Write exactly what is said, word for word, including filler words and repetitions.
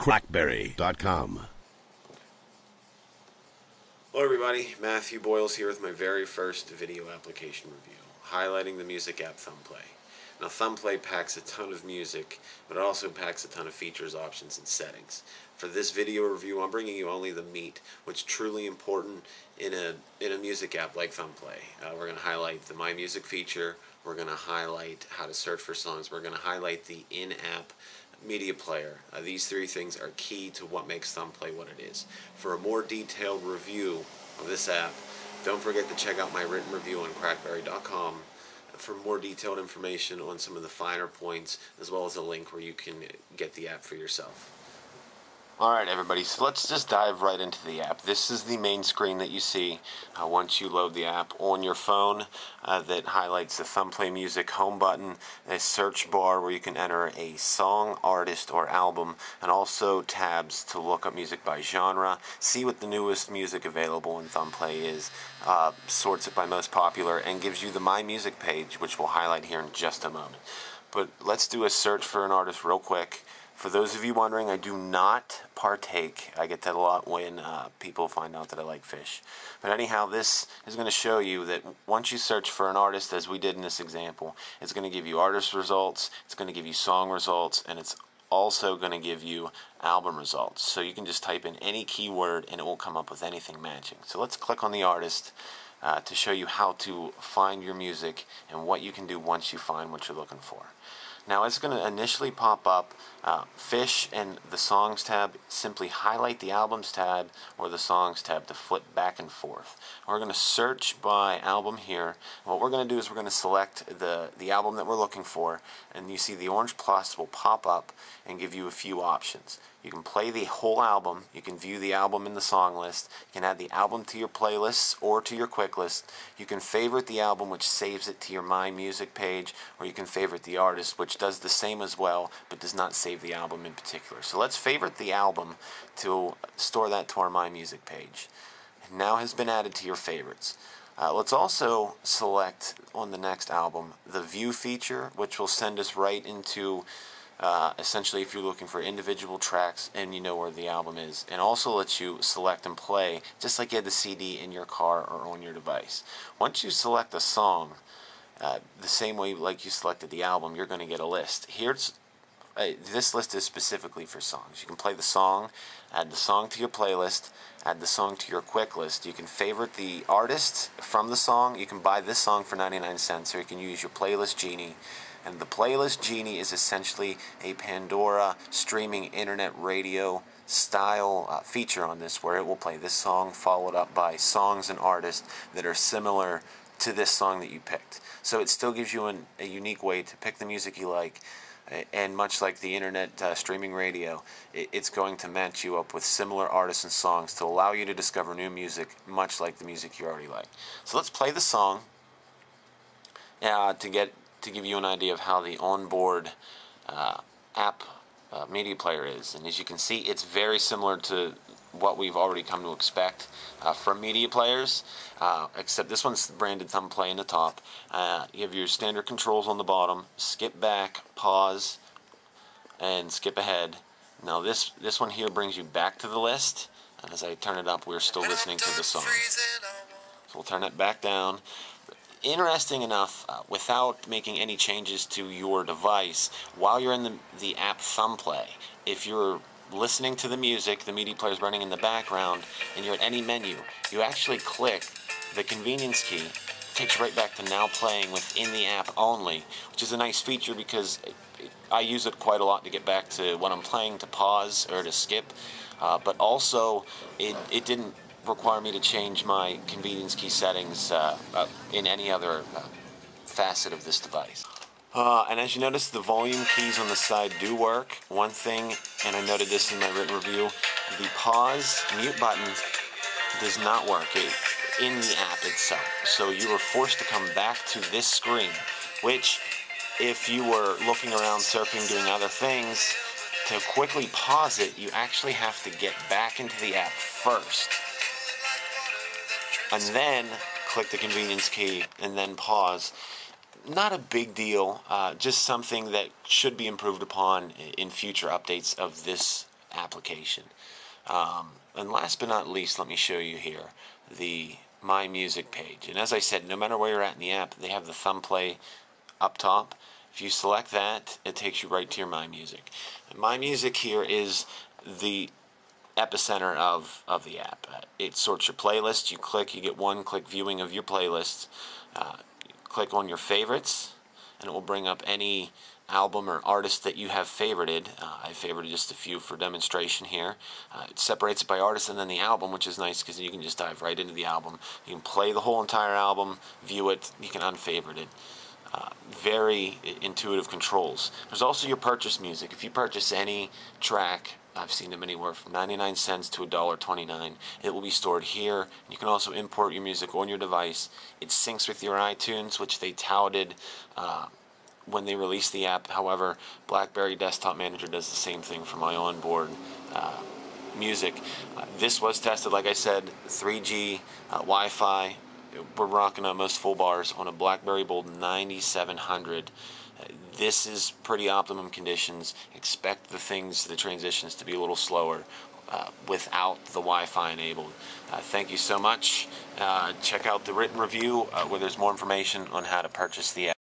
crackberry dot com. Hello everybody, Matthew Boyles here with my very first video application review, highlighting the music app Thumbplay. Now Thumbplay packs a ton of music, but it also packs a ton of features, options, and settings. For this video review, I'm bringing you only the meat, what's truly important in a, in a music app like Thumbplay. Uh, we're going to highlight the My Music feature, we're going to highlight how to search for songs, we're going to highlight the in-app media player. Uh, these three things are key to what makes Thumbplay what it is. For a more detailed review of this app, don't forget to check out my written review on crackberry dot com for more detailed information on some of the finer points, as well as a link where you can get the app for yourself. Alright everybody, so let's just dive right into the app. This is the main screen that you see uh, once you load the app on your phone uh, that highlights the Thumbplay Music home button, a search bar where you can enter a song, artist, or album, and also tabs to look up music by genre, see what the newest music available in Thumbplay is, uh, sorts it by most popular, and gives you the My Music page, which we'll highlight here in just a moment. But let's do a search for an artist real quick. For those of you wondering, I do not partake. I get that a lot when uh, people find out that I like fish. But anyhow, this is going to show you that once you search for an artist, as we did in this example, it's going to give you artist results, it's going to give you song results, and it's also going to give you album results. So you can just type in any keyword and it will come up with anything matching. So let's click on the artist uh, to show you how to find your music and what you can do once you find what you're looking for. Now it's going to initially pop up uh, Fish and the Songs tab. Simply highlight the Albums tab or the Songs tab to flip back and forth. We're going to search by album here. What we're going to do is we're going to select the, the album that we're looking for, and you see the orange plus will pop up and give you a few options. You can play the whole album, you can view the album in the song list, you can add the album to your playlists or to your quick list, you can favorite the album, which saves it to your My Music page, or you can favorite the artist, which does the same as well but does not save the album in particular. So let's favorite the album to store that to our My Music page. It now has been added to your favorites. Uh, let's also select on the next album the View feature, which will send us right into Uh, essentially if you're looking for individual tracks and you know where the album is, and also lets you select and play just like you had the C D in your car or on your device. Once you select a song, uh, the same way like you selected the album, you're going to get a list. Here's uh, this list is specifically for songs. You can play the song, add the song to your playlist, add the song to your quick list. You can favorite the artist from the song. You can buy this song for ninety-nine cents, or you can use your Playlist Genie. And the Playlist Genie is essentially a Pandora streaming internet radio style uh, feature on this, where it will play this song followed up by songs and artists that are similar to this song that you picked. So it still gives you an, a unique way to pick the music you like, and much like the internet uh, streaming radio, it, it's going to match you up with similar artists and songs to allow you to discover new music, much like the music you already like. So let's play the song uh, to get to give you an idea of how the onboard uh, app uh, media player is. And as you can see, it's very similar to what we've already come to expect uh, from media players, uh, except this one's branded Thumbplay in the top. Uh, you have your standard controls on the bottom, skip back, pause, and skip ahead. Now this, this one here brings you back to the list. As I turn it up, we're still listening to the song. So we'll turn it back down. Interesting enough, uh, without making any changes to your device, while you're in the, the app Thumbplay, if you're listening to the music, the media player is running in the background, and you're at any menu, you actually click the convenience key. It takes you right back to now playing within the app only, which is a nice feature because it, it, I use it quite a lot to get back to when I'm playing, to pause or to skip, uh, but also it, it didn't require me to change my convenience key settings uh, uh, in any other uh, facet of this device. Uh, and as you notice, the volume keys on the side do work. One thing, and I noted this in my written review, the pause mute button does not work it, in the app itself. So you are forced to come back to this screen, which if you were looking around surfing, doing other things, to quickly pause it, you actually have to get back into the app first. And then click the convenience key and then pause. Not a big deal, uh, just something that should be improved upon in future updates of this application. Um, and last but not least, let me show you here the My Music page. And as I said, no matter where you're at in the app, they have the Thumbplay up top. If you select that, it takes you right to your My Music. And My Music here is the epicenter of, of the app. Uh, it sorts your playlists. You click, you get one-click viewing of your playlists. Uh, you click on your favorites, and it will bring up any album or artist that you have favorited. Uh, I favorited just a few for demonstration here. Uh, it separates it by artist and then the album, which is nice because you can just dive right into the album. You can play the whole entire album, view it, you can unfavorite it. Uh, very intuitive controls. There's also your purchase music. If you purchase any track, I've seen them anywhere from ninety-nine cents to a dollar twenty-nine. It will be stored here. You can also import your music on your device. It syncs with your iTunes, which they touted uh, when they released the app. However, BlackBerry Desktop Manager does the same thing for my onboard uh, music. Uh, this was tested, like I said, three G, uh, Wi-Fi. We're rocking on most full bars on a BlackBerry Bold ninety-seven hundred. Uh, this is pretty optimum conditions. Expect the things, the transitions to be a little slower uh, without the Wi-Fi enabled. Uh, thank you so much. Uh, check out the written review uh, where there's more information on how to purchase the app.